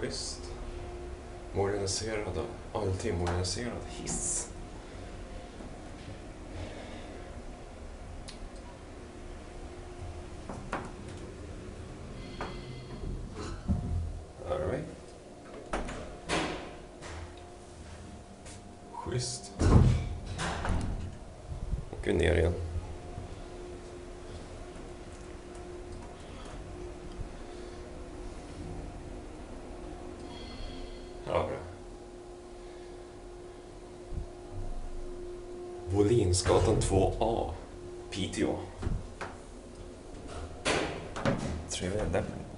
schysst. Moderniserad, alltid moderniserad hiss. All right. Schysst. Åker ner igen. Ja, bra. Volinsgatan 2A, Piteå. Trevligt.